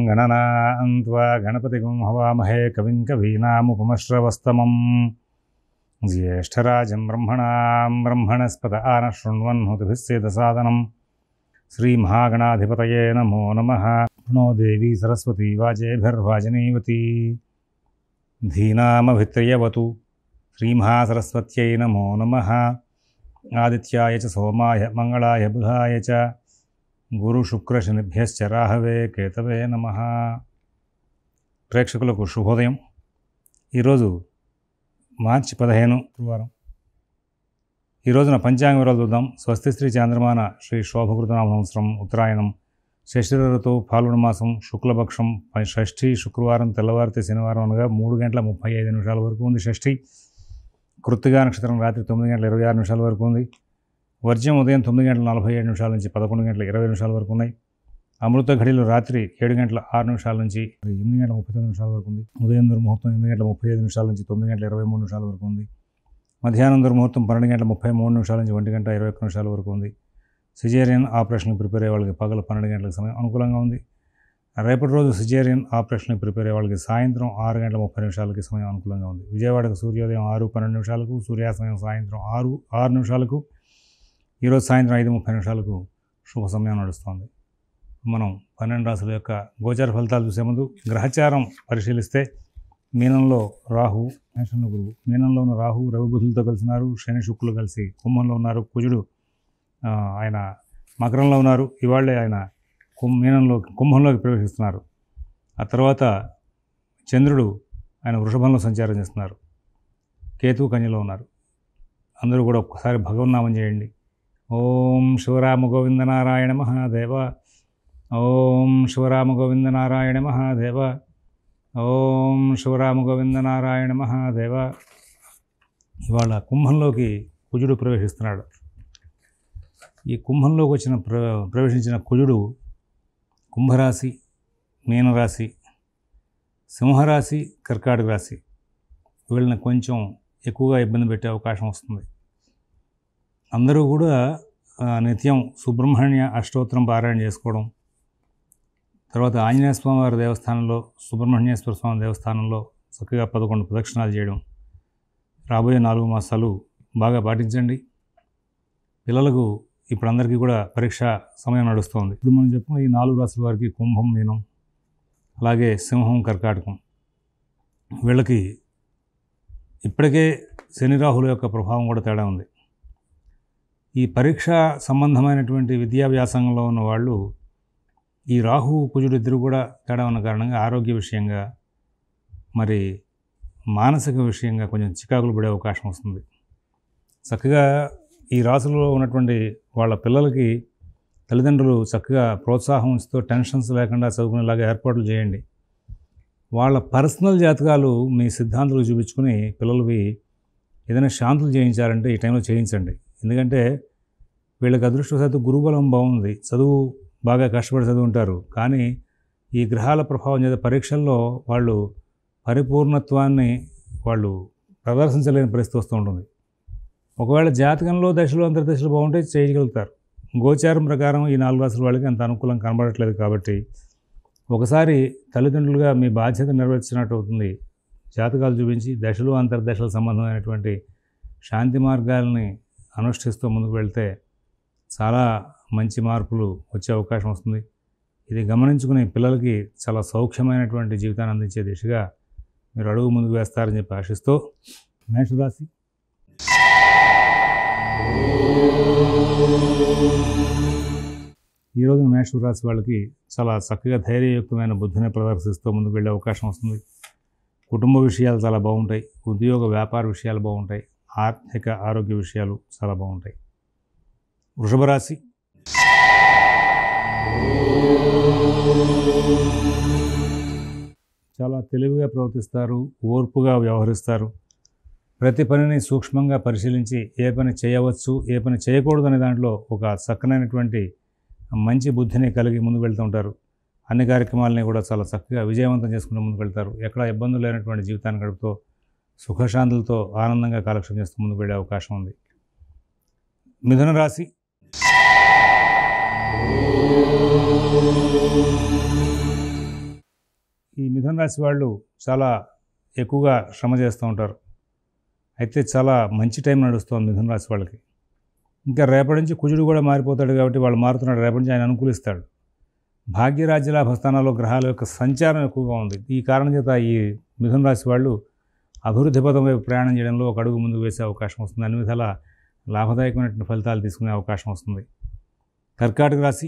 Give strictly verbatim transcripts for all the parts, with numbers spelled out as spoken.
గణనాం త్వా గణపతిం హవామహే కవిం కవీనాముపమశ్రవస్తమం జ్యేష్ఠరాజం బ్రహ్మణాం బ్రహ్మణస్పత ఆన శృణ్వన్నుతిభిస్సేదసాదనం శ్రీమహాగణాధిపతయే నమో నమః. ప్రణో దేవీ సరస్వతీ వాజేభిర్వాజనీవతి ధీనామభిత్రయవతు. శ్రీమహాసరస్వత్యై నమో నమః. ఆదిత్యాయ చ సోమాయ మంగళాయ బుధాయ చ గురుశుక్రశనిభ్యశ్చ రాహవే కేతవే నమః. ప్రేక్షకులకు శుభోదయం. ఈరోజు మార్చి పదిహేను గురువారం. ఈ రోజున పంచాంగ వివరాలు చూద్దాం. స్వస్తి శ్రీ చాంద్రమాన శ్రీ శోభకృతనామ సంవత్సరం ఉత్తరాయణం శశిర ఋతువు ఫాల్గుణ మాసం శుక్లపక్షం షష్ఠి శుక్రవారం తెల్లవారితే శనివారం అనగా మూడు గంటల ముప్పై ఐదు నిమిషాల వరకు ఉంది షష్ఠి. కృత్తిగా నక్షత్రం రాత్రి తొమ్మిది గంటల ఇరవై ఆరు నిమిషాల వరకు ఉంది. వర్జ్యం ఉదయం తొమ్మిది గంటల నలభై ఏడు నిమిషాల నుంచి పదకొండు గంటల ఇరవై నిమిషాల వరకు ఉన్నాయి. అమృత ఘడియలు రాత్రి ఏడు గంటల ఆరు నిమిషాల నుంచి ఎనిమిది గంటల ముప్పై తొమ్మిది నిమిషాల వరకు ఉంది. ఉదయం దుర్ముహూర్తం ఎనిమిది గంటల ముప్పై ఐదు నిమిషాల నుంచి తొమ్మిది గంటల ఇరవై మూడు నిమిషాల వరకు ఉంది. మధ్యాహ్నం దుర్ముహూర్తం పన్నెండు గంటల ముప్పై మూడు నిమిషాల నుంచి ఒంటి గంట ఇరవై ఒక్క నిమిషాల వరకు ఉంది. సిజేరియన్ ఆపరేషన్కి ప్రిపేర్ అయ్యే వాళ్ళకి పగల పన్నెండు గంటల సమయం అనుకూలంగా ఉంది. రేపటి రోజు సిజేరియన్ ఆపరేషన్కి ప్రిపేర్ అయ్యే వాళ్ళకి సాయంత్రం ఆరు గంటల ముప్పై నిమిషాలకి సమయం అనుకూలంగా ఉంది. విజయవాడకు సూర్యోదయం ఆరు పన్నెండు నిమిషాలకు, సూర్యాస్తమయం సాయంత్రం ఆరు ఆరు నిమిషాలకు, ఈరోజు సాయంత్రం ఐదు ముప్పై నిమిషాలకు శుభ సమయం నడుస్తుంది. మనం పన్నెండు రాశుల యొక్క గోచార ఫలితాలు చూసే ముందు గ్రహచారం పరిశీలిస్తే మీనంలో రాహు, మేషంలో గురువు. మీనంలో ఉన్న రాహు రవి బుధులతో కలిసినారు. శని శుక్రులు కలిసి కుంభంలో ఉన్నారు. కుజుడు ఆయన మకరంలో ఉన్నారు. ఇవాళ్ళే ఆయన కుంభ మీనంలో కుంభంలోకి ప్రవేశిస్తున్నారు. ఆ తర్వాత చంద్రుడు ఆయన వృషభంలో సంచారం చేస్తున్నారు. కేతువు కన్యలో ఉన్నారు. అందరూ కూడా ఒక్కసారి భగవన్నామం చేయండి. ఓం శివరామ గోవింద నారాయణ మహాదేవ. ఓం శివరామ గోవింద నారాయణ మహాదేవ. ఓం శివరామ గోవింద నారాయణ మహాదేవ. ఇవాళ కుంభంలోకి కుజుడు ప్రవేశిస్తున్నాడు. ఈ కుంభంలోకి వచ్చిన ప్ర ప్రవేశించిన కుజుడు కుంభరాశి, మీనరాశి, సింహరాశి, కర్కాటక రాశి వీళ్ళని కొంచెం ఎక్కువగా ఇబ్బంది పెట్టే అవకాశం వస్తుంది. అందరూ కూడా నిత్యం సుబ్రహ్మణ్య అష్టోత్తరం పారాయణ చేసుకోవడం, తర్వాత ఆంజనేయ స్వామి వారి దేవస్థానంలో, సుబ్రహ్మణ్యేశ్వర స్వామి దేవస్థానంలో చక్కగా పదకొండు ప్రదక్షిణాలు చేయడం రాబోయే నాలుగు మాసాలు బాగా పాటించండి. పిల్లలకు ఇప్పుడు అందరికీ కూడా పరీక్ష సమయం నడుస్తుంది. ఇప్పుడు మనం చెప్పుకున్న ఈ నాలుగు రాశుల వారికి కుంభం, మీనం, అలాగే సింహం, కర్కాటకం వీళ్ళకి ఇప్పటికే శని రాహుల యొక్క ప్రభావం కూడా తేడా ఉంది. ఈ పరీక్ష సంబంధమైనటువంటి విద్యా వ్యాసంగంలో ఉన్న వాళ్ళు ఈ రాహు కుజుడు ఇద్దరు కూడా తేడా ఉన్న కారణంగా ఆరోగ్య విషయంగా మరి మానసిక విషయంగా కొంచెం చికాకులు పడే అవకాశం వస్తుంది. చక్కగా ఈ రాశుల్లో ఉన్నటువంటి వాళ్ళ పిల్లలకి తల్లిదండ్రులు చక్కగా ప్రోత్సాహం ఇస్తూ టెన్షన్స్ లేకుండా చదువుకునేలాగా ఏర్పాట్లు చేయండి. వాళ్ళ పర్సనల్ జాతకాలు మీ సిద్ధాంతాలు చూపించుకుని పిల్లలవి ఏదైనా శాంతులు చేయించాలంటే ఈ టైంలో చేయించండి. ఎందుకంటే వీళ్ళకి అదృష్టవశాత్తు గురుబలం బాగుంది, చదువు బాగా కష్టపడి చదువుంటారు. కానీ ఈ గ్రహాల ప్రభావం చేత పరీక్షల్లో వాళ్ళు పరిపూర్ణత్వాన్ని వాళ్ళు ప్రదర్శించలేని పరిస్థితి వస్తూ ఉంటుంది. ఒకవేళ జాతకంలో దశలు అంతర్దశలు బాగుంటే చేయగలుగుతారు. గోచారం ప్రకారం ఈ నాలుగు రాశుల వాళ్ళకి అంత అనుకూలం కనబడట్లేదు. కాబట్టి ఒకసారి తల్లిదండ్రులుగా మీ బాధ్యత నెరవేర్చినట్టు అవుతుంది. జాతకాలు చూపించి దశలు అంతర్దశల సంబంధమైనటువంటి శాంతి మార్గాల్ని అనుష్ఠిస్తూ ముందుకు వెళ్తే చాలా మంచి మార్పులు వచ్చే అవకాశం వస్తుంది. ఇది గమనించుకుని పిల్లలకి చాలా సౌఖ్యమైనటువంటి జీవితాన్ని అందించే దిశగా మీరు అడుగు ముందుకు వేస్తారని చెప్పి ఆశిస్తూ మేషరాశి. ఈ రోజున మేషరాశి వాళ్ళకి చాలా చక్కగా ధైర్యయుక్తమైన బుద్ధిని ప్రదర్శిస్తూ ముందుకు వెళ్ళే అవకాశం వస్తుంది. కుటుంబ విషయాలు చాలా బాగుంటాయి. ఉద్యోగ వ్యాపార విషయాలు బాగుంటాయి. ఆర్థిక ఆరోగ్య విషయాలు చాలా బాగుంటాయి. వృషభ రాశి. చాలా తెలివిగా ప్రవర్తిస్తారు, ఓర్పుగా వ్యవహరిస్తారు. ప్రతి పనిని సూక్ష్మంగా పరిశీలించి ఏ పని చేయవచ్చు, ఏ పని చేయకూడదు అనే దాంట్లో ఒక చక్కనైనటువంటి మంచి బుద్ధిని కలిగి ముందుకు వెళ్తూ ఉంటారు. అన్ని కార్యక్రమాలని కూడా చాలా చక్కగా విజయవంతం చేసుకుంటూ ముందుకు వెళ్తారు. ఎక్కడ ఇబ్బందులు లేనటువంటి జీవితాన్ని గడుపుతూ సుఖశాంతులతో ఆనందంగా కాలక్షేపం చేస్తూ ముందుకు వెళ్ళే అవకాశం ఉంది. మిథున రాశి. ఈ మిథున రాశి వాళ్ళు చాలా ఎక్కువగా శ్రమ చేస్తూ ఉంటారు. అయితే చాలా మంచి టైం నడుస్తుంది మిథున రాశి వాళ్ళకి. ఇంకా రేపటి నుంచి కుజుడు కూడా మారిపోతాడు కాబట్టి వాళ్ళు మారుతున్నాడు, రేపటి నుంచి ఆయన అనుకూలిస్తాడు. భాగ్యరాజ్యలాభ స్థానాల్లో గ్రహాల యొక్క సంచారం ఎక్కువగా ఉంది. ఈ కారణం చేత ఈ మిథున రాశి వాళ్ళు అభివృద్ధి పదం వైపు ప్రయాణం చేయడంలో ఒక అడుగు ముందుకు వేసే అవకాశం వస్తుంది. అన్ని విధాల లాభదాయకమైనటువంటి ఫలితాలు తీసుకునే అవకాశం వస్తుంది. కర్కాటక రాశి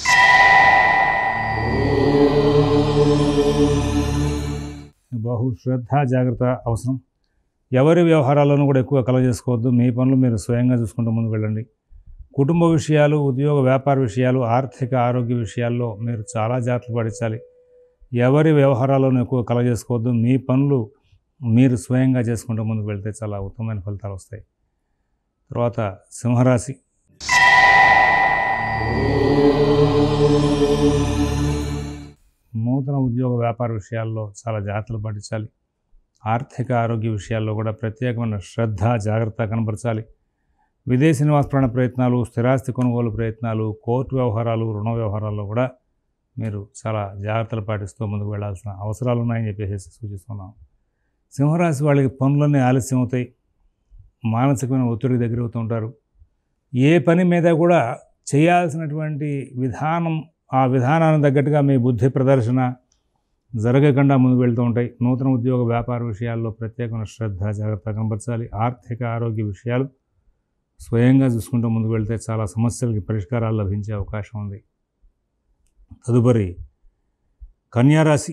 బహు శ్రద్ధ జాగ్రత్త అవసరం. ఎవరి వ్యవహారాలను కూడా ఎక్కువ కలవ చేసుకోవద్దు. మీ పనులు మీరు స్వయంగా చూసుకుంటూ ముందుకు వెళ్ళండి. కుటుంబ విషయాలు, ఉద్యోగ వ్యాపార విషయాలు, ఆర్థిక ఆరోగ్య విషయాల్లో మీరు చాలా జాగ్రత్తలు పాటించాలి. ఎవరి వ్యవహారాలను ఎక్కువ కలవ చేసుకోవద్దు. మీ పనులు మీరు స్వయంగా చేసుకుంటూ ముందుకు వెళ్తే చాలా ఉత్తమమైన ఫలితాలు వస్తాయి. తర్వాత సింహరాశి నూతన ఉద్యోగ వ్యాపార విషయాల్లో చాలా జాగ్రత్తలు పాటించాలి. ఆర్థిక ఆరోగ్య విషయాల్లో కూడా ప్రత్యేకమైన శ్రద్ధ జాగ్రత్త కనబరచాలి. విదేశీ నివాస ప్రయత్నాలు, స్థిరాస్తి కొనుగోలు ప్రయత్నాలు, కోర్టు వ్యవహారాలు, రుణ వ్యవహారాల్లో కూడా మీరు చాలా జాగ్రత్తలు పాటిస్తూ ముందుకు వెళ్లాల్సిన అవసరాలు ఉన్నాయని చెప్పేసి సూచిస్తున్నాం. సింహరాశి వాళ్ళకి పనులన్నీ ఆలస్యం అవుతాయి. మానసికమైన ఒత్తిడికి దగ్గర అవుతూ ఉంటారు. ఏ పని మీద కూడా చేయాల్సినటువంటి విధానం, ఆ విధానానికి తగ్గట్టుగా మీ బుద్ధి ప్రదర్శన జరగకుండా ముందుకు వెళ్తూ ఉంటాయి. నూతన ఉద్యోగ వ్యాపార విషయాల్లో ప్రత్యేకమైన శ్రద్ధ జాగ్రత్త కనబరచాలి. ఆర్థిక ఆరోగ్య విషయాలు స్వయంగా చూసుకుంటూ ముందుకు వెళ్తే చాలా సమస్యలకి పరిష్కారాలు లభించే అవకాశం ఉంది. తదుపరి కన్యారాశి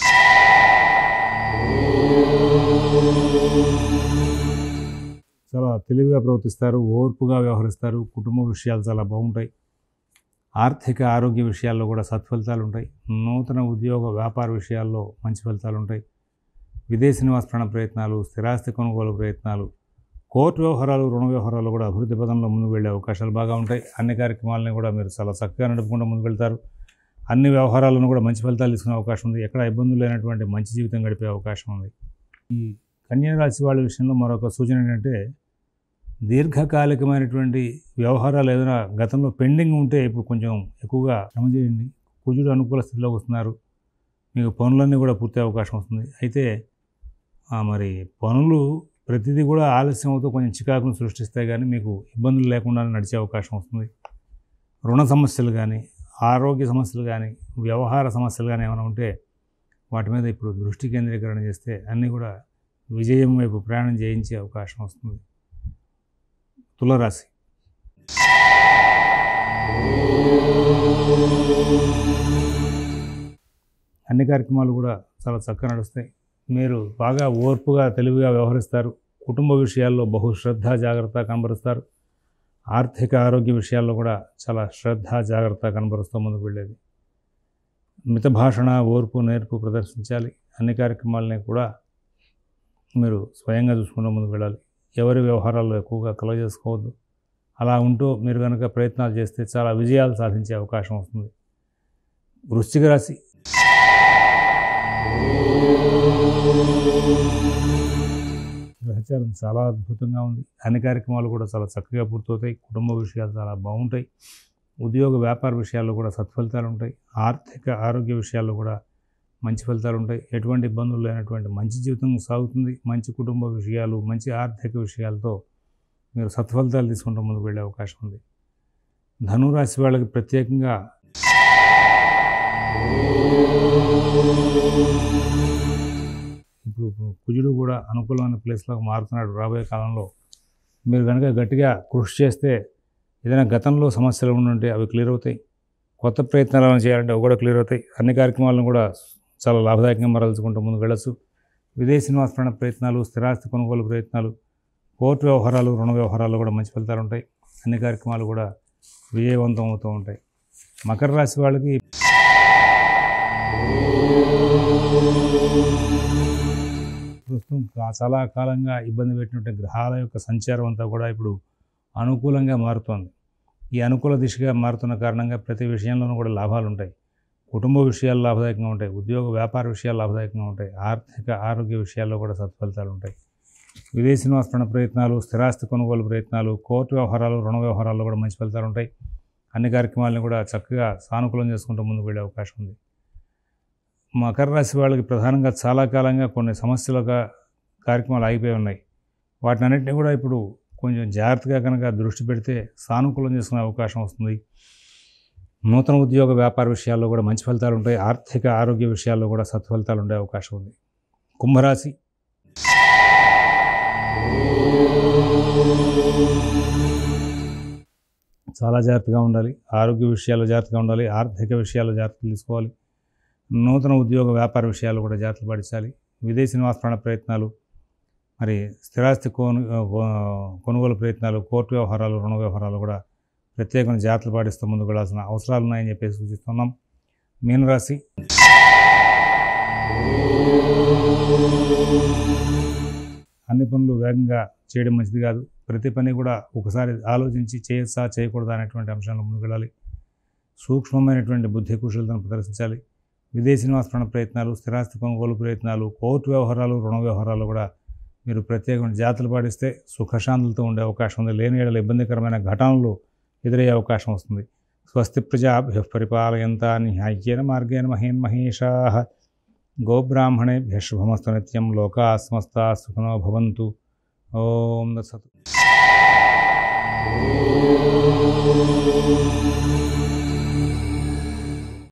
చాలా తెలివిగా ప్రవర్తిస్తారు, ఓర్పుగా వ్యవహరిస్తారు. కుటుంబ విషయాలు చాలా బాగుంటాయి. ఆర్థిక ఆరోగ్య విషయాల్లో కూడా సత్ఫలితాలు ఉంటాయి. నూతన ఉద్యోగ వ్యాపార విషయాల్లో మంచి ఫలితాలు ఉంటాయి. విదేశీ నివాస ప్రయత్నాలు, స్థిరాస్తి కొనుగోలు ప్రయత్నాలు, కోర్టు వ్యవహారాలు, రుణ వ్యవహారాలు కూడా అభివృద్ధి పదంలో ముందుకు వెళ్ళే అవకాశాలు బాగా ఉంటాయి. అన్ని కార్యక్రమాలని కూడా మీరు చాలా చక్కగా నడుపుకుంటూ ముందుకు వెళ్తారు. అన్ని వ్యవహారాలను కూడా మంచి ఫలితాలు తీసుకునే అవకాశం ఉంది. ఎక్కడ ఇబ్బందులు లేనటువంటి మంచి జీవితం గడిపే అవకాశం ఉంది. ఈ కన్యా రాశి వాళ్ళ విషయంలో మరొక సూచన ఏంటంటే, దీర్ఘకాలికమైనటువంటి వ్యవహారాలు ఏదైనా గతంలో పెండింగ్ ఉంటే ఇప్పుడు కొంచెం ఎక్కువగా శ్రమ చేయండి. కుజుడు అనుకూల స్థితిలోకి వస్తున్నారు. మీకు పనులన్నీ కూడా పూర్తి అవకాశం వస్తుంది. అయితే మరి పనులు ప్రతిదీ కూడా ఆలస్యం అవుతూ కొంచెం చికాకును సృష్టిస్తాయి, కానీ మీకు ఇబ్బందులు లేకుండా నడిచే అవకాశం వస్తుంది. రుణ సమస్యలు కానీ, ఆరోగ్య సమస్యలు కానీ, వ్యవహార సమస్యలు కానీ ఏమైనా ఉంటే వాటి మీద ఇప్పుడు దృష్టి కేంద్రీకరణ చేస్తే అన్నీ కూడా విజయం వైపు ప్రయాణం చేయించే అవకాశం వస్తుంది. తులారాశి అన్ని కార్యక్రమాలు కూడా చాలా చక్కగా నడుస్తాయి. మీరు బాగా ఓర్పుగా తెలివిగా వ్యవహరిస్తారు. కుటుంబ విషయాల్లో బహు శ్రద్ధ జాగ్రత్త కనబరుస్తారు. ఆర్థిక ఆరోగ్య విషయాల్లో కూడా చాలా శ్రద్ధ జాగ్రత్త కనబరుస్తూ ముందుకు వెళ్ళేది. మిత భాషణ, ఓర్పు, నేర్పు ప్రదర్శించాలి. అన్ని కార్యక్రమాలని కూడా మీరు స్వయంగా చూసుకుంటూ ముందుకు వెళ్ళాలి. ఎవరి వ్యవహారాల్లో ఎక్కువగా కలవ చేసుకోవద్దు. అలా ఉంటూ మీరు కనుక ప్రయత్నాలు చేస్తే చాలా విజయాలు సాధించే అవకాశం వస్తుంది. వృశ్చిక రాశి గ్రహచారం చాలా అద్భుతంగా ఉంది. అన్ని కార్యక్రమాలు కూడా చాలా చక్కగా పూర్తవుతాయి. కుటుంబ విషయాలు చాలా బాగుంటాయి. ఉద్యోగ వ్యాపార విషయాల్లో కూడా సత్ఫలితాలు ఉంటాయి. ఆర్థిక ఆరోగ్య విషయాల్లో కూడా మంచి ఫలితాలు ఉంటాయి. ఎటువంటి ఇబ్బందులు లేనటువంటి మంచి జీవితం సాగుతుంది. మంచి కుటుంబ విషయాలు, మంచి ఆర్థిక విషయాలతో మీరు సత్ఫలితాలు తీసుకుంటూ ముందుకు వెళ్ళే అవకాశం ఉంది. ధనురాశి వాళ్ళకి ప్రత్యేకంగా ఇప్పుడు కుజుడు కూడా అనుకూలమైన ప్లేస్లోకి మారుతున్నాడు. రాబోయే కాలంలో మీరు కనుక గట్టిగా కృషి చేస్తే ఏదైనా గతంలో సమస్యలు ఉండుంటే అవి క్లియర్ అవుతాయి. కొత్త ప్రయత్నాలను చేయాలంటే అవి కూడా క్లియర్ అవుతాయి. అన్ని కార్యక్రమాలను కూడా చాలా లాభదాయకంగా మరల్చుకుంటూ ముందుకు వెళ్ళచ్చు. విదేశీ నివాస ప్రయత్నాలు, స్థిరాస్తి కొనుగోలు ప్రయత్నాలు, కోర్టు వ్యవహారాలు, రుణ వ్యవహారాల్లో కూడా మంచి ఫలితాలు ఉంటాయి. అన్ని కార్యక్రమాలు కూడా విజయవంతం అవుతూ ఉంటాయి. మకర రాశి వాళ్ళకి ప్రస్తుతం చాలా కాలంగా ఇబ్బంది పెట్టినట్టు గ్రహాల యొక్క సంచారం అంతా కూడా ఇప్పుడు అనుకూలంగా మారుతోంది. ఈ అనుకూల దిశగా మారుతున్న కారణంగా ప్రతి విషయంలోనూ కూడా లాభాలు ఉంటాయి. కుటుంబ విషయాలు లాభదాయకంగా ఉంటాయి. ఉద్యోగ వ్యాపార విషయాలు లాభదాయకంగా ఉంటాయి. ఆర్థిక ఆరోగ్య విషయాల్లో కూడా సత్ఫలితాలు ఉంటాయి. విదేశీ నివాస ప్రయత్నాలు, స్థిరాస్తి కొనుగోలు ప్రయత్నాలు, కోర్టు వ్యవహారాలు, రుణ వ్యవహారాల్లో కూడా మంచి ఫలితాలు ఉంటాయి. అన్ని కార్యక్రమాలను కూడా చక్కగా సానుకూలం చేసుకుంటూ ముందుకు వెళ్ళే అవకాశం ఉంది. మకర రాశి వాళ్ళకి ప్రధానంగా చాలా కాలంగా కొన్ని సమస్యలుగా కార్యక్రమాలు ఆగిపోయి ఉన్నాయి. వాటిని అన్నింటినీ కూడా ఇప్పుడు కొంచెం జాగ్రత్తగా కనుక దృష్టి పెడితే సానుకూలం చేసుకునే అవకాశం వస్తుంది. నూతన ఉద్యోగ వ్యాపార విషయాల్లో కూడా మంచి ఫలితాలు ఉంటాయి. ఆర్థిక ఆరోగ్య విషయాల్లో కూడా సత్ఫలితాలు ఉండే అవకాశం ఉంది. కుంభరాశి చాలా జాగ్రత్తగా ఉండాలి. ఆరోగ్య విషయాల్లో జాగ్రత్తగా ఉండాలి. ఆర్థిక విషయాల్లో జాగ్రత్తలు తీసుకోవాలి. నూతన ఉద్యోగ వ్యాపార విషయాలు కూడా జాగ్రత్తలు పాటించాలి. విదేశీ నివాస ప్రాణ ప్రయత్నాలు, మరి స్థిరాస్తి కొను కొనుగోలు ప్రయత్నాలు, కోర్టు వ్యవహారాలు, రుణ వ్యవహారాలు కూడా ప్రత్యేకమైన జాగ్రత్తలు పాటిస్తూ ముందుకు వెళ్ళాల్సిన అవసరాలు ఉన్నాయని చెప్పేసి సూచిస్తున్నాం. మీనరాశి అన్ని పనులు వేగంగా చేయడం మంచిది కాదు. ప్రతి పని కూడా ఒకసారి ఆలోచించి చేయొచ్చా చేయకూడదా అనేటువంటి అంశాలను ముందుకు వెళ్ళాలి. సూక్ష్మమైనటువంటి బుద్ధి కుశలతను ప్రదర్శించాలి. విదేశీ నివాస ప్రాణ ప్రయత్నాలు, స్థిరాస్తి కొనుగోలు ప్రయత్నాలు, కోర్టు వ్యవహారాలు, రుణ వ్యవహారాలు కూడా మీరు ప్రత్యేకమైన జాగ్రత్తలు పాటిస్తే సుఖశాంతులతో ఉండే అవకాశం ఉంది. లేని ఏడల ఇబ్బందికరమైన ఘటనలు ఎదురయ్యే అవకాశం వస్తుంది. స్వస్తి ప్రజాభ్యః పరిపాలయంతాం న్యాయ్యేన మార్గేణ మహీన్ మహేషాః గోబ్రాహ్మణేభ్యః శుభమస్తు నిత్యం. లోకాః సమస్తాః సుఖినో భవంతు. ఓం తత్సత్.